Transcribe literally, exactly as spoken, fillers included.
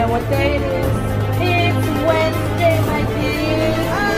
know what day it is. It's Wednesday, my dears.